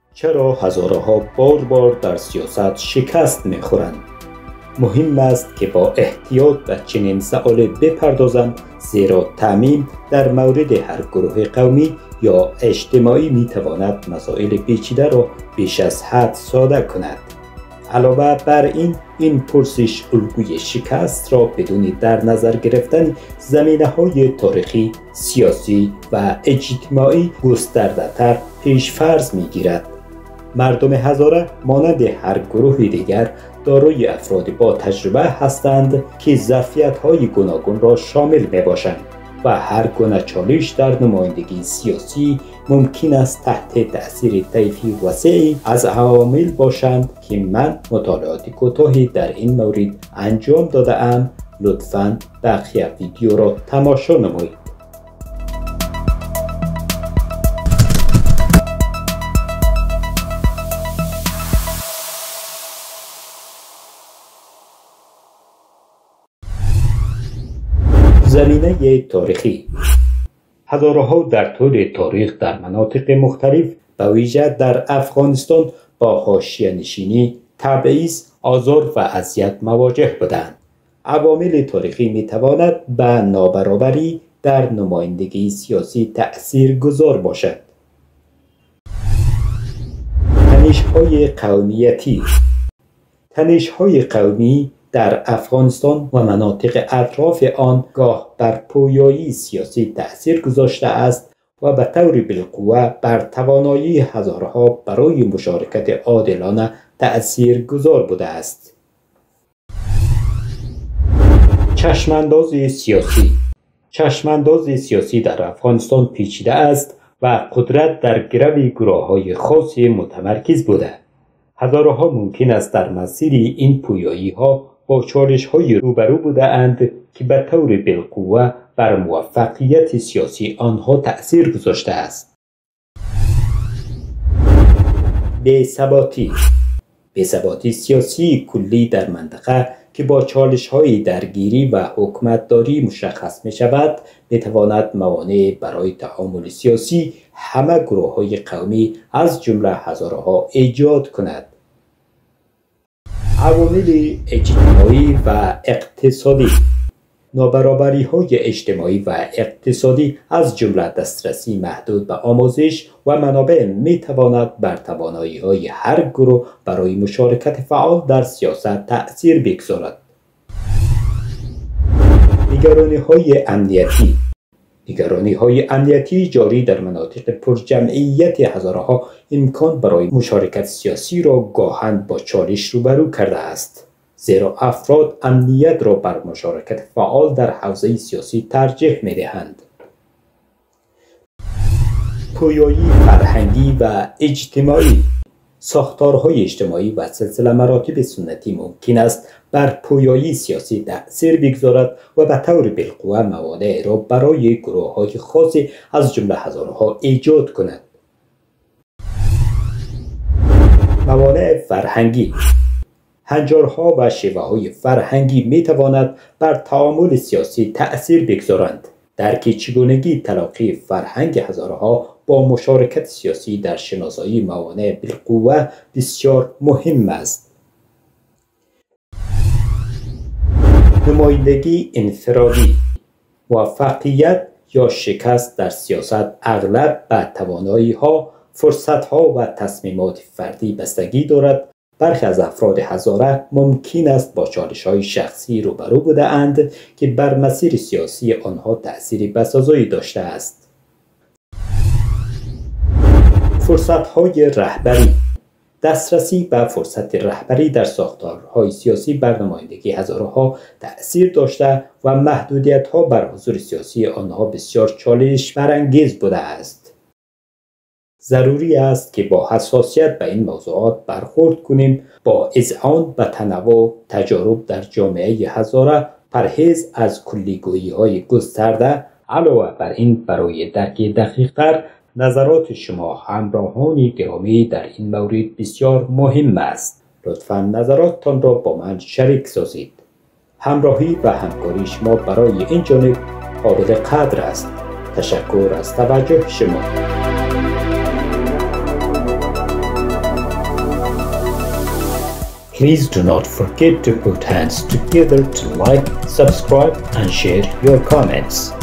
چرا هزارها بار در سیاست شکست می‌خورند؟ مهم است که با احتیاط به چنین سؤال بپردازند، زیرا تعمیم در مورد هر گروه قومی یا اجتماعی می‌تواند مسائل پیچیده را بیش از حد ساده کند. علاوه بر این پرسش الگوی شکست را بدون در نظر گرفتن زمینه‌های تاریخی، سیاسی و اجتماعی گسترده‌تر پیش فرض می‌گیرد. مردم هزاره مانند هر گروه دیگر دارای افراد با تجربه هستند که ظرفیت‌های گوناگون را شامل می‌باشند و هر گونه چالش در نمایندگی سیاسی ممکن است تحت تأثیر طیفی وسیعی از عوامل باشند که من مطالعات کوتاهی در این مورد انجام داده‌ام. لطفاً بقیه ویدیو را تماشا نمایید. زمینه تاریخی: هزاره‌ها در طول تاریخ در مناطق مختلف به ویژه در افغانستان با حاشیه‌نشینی، تبعیض، آزار و اذیت مواجه بودند. عوامل تاریخی می‌تواند به نابرابری در نمایندگی سیاسی تأثیرگذار باشد. تنش‌های قومیتی: تنش‌های قومی در افغانستان و مناطق اطراف آن گاه بر پویایی سیاسی تأثیر گذاشته است و به طور بالقوه بر توانایی هزارها برای مشارکت عادلانه تأثیرگذار بوده است. چشمانداز سیاسی: چشمانداز سیاسی در افغانستان پیچیده است و قدرت در گرو گروه‌های خاصی متمرکز بوده. هزارها ممکن است در مسیر این پویایی‌ها با چالش‌های روبرو بوده‌اند که به طور بالقوه بر موفقیت سیاسی آنها تأثیر گذاشته است. بی‌ثباتی سیاسی کلی در منطقه که با چالش‌های درگیری و حکومتداری مشخص می‌شود، می‌تواند موانع برای تعامل سیاسی همه گروه‌های قومی از جمله هزارها ایجاد کند. عوامل اجتماعی و اقتصادی: نابرابری‌های اجتماعی و اقتصادی از جمله دسترسی محدود به آموزش و منابع می‌تواند بر توانایی‌های هر گروه برای مشارکت فعال در سیاست تأثیر بگذارد. نگرانی‌های امنیتی جاری در مناطق پرجمعیت هزارها امکان برای مشارکت سیاسی را گاهن با چالش روبرو کرده است، زیرا افراد امنیت را بر مشارکت فعال در حوزه سیاسی ترجیح می‌دهند. پویایی فرهنگی و اجتماعی: ساختارهای اجتماعی و سلسله مراتب سنتی ممکن است بر پویایی سیاسی تأثیر بگذارد و به طور بالقوه موانع را برای گروه‌های خاصی از جمله هزارها ایجاد کند. موانع فرهنگی: هنجارها و شیوه‌های فرهنگی می‌توانند بر تعامل سیاسی تأثیر بگذارند. درک چگونگی تلاقی فرهنگ هزارها با مشارکت سیاسی در شناسایی موانع بالقوه بسیار مهم است. نمایندگی انفرادی: موفقیت یا شکست در سیاست اغلب به توانایی‌ها، فرصت‌ها و تصمیمات فردی بستگی دارد. برخی از افراد هزاره ممکن است با چالش‌های شخصی روبرو بوده‌اند که بر مسیر سیاسی آنها تأثیر بسازایی داشته است. فرصت‌های رهبری: دسترسی به فرصت رهبری در ساختارهای سیاسی بر نمایندگی هزارها تأثیر داشته و محدودیت‌ها بر حضور سیاسی آنها بسیار چالش برانگیز بوده است. ضروری است که با حساسیت به این موضوعات برخورد کنیم، با اذعان به تنوع تجارب در جامعه هزاره، پرهیز از کلیگویی‌های گسترده. علاوه بر این، برای درک دقیق‌تر نظرات شما همراهان گرامی در این مورد بسیار مهم است. لطفاً نظراتتان را با من شریک سازید. همراهی و همکاری شما برای این جانب قابل قدر است. تشکر از توجه شما. Please do not forget to put hands together to like, subscribe and share your comments.